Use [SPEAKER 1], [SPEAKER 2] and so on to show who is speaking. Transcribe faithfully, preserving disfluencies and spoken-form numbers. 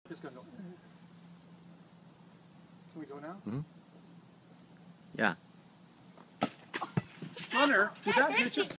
[SPEAKER 1] Just gonna go. Can we go now?
[SPEAKER 2] Mm-hmm. Yeah.
[SPEAKER 1] Hunter, did that hit you?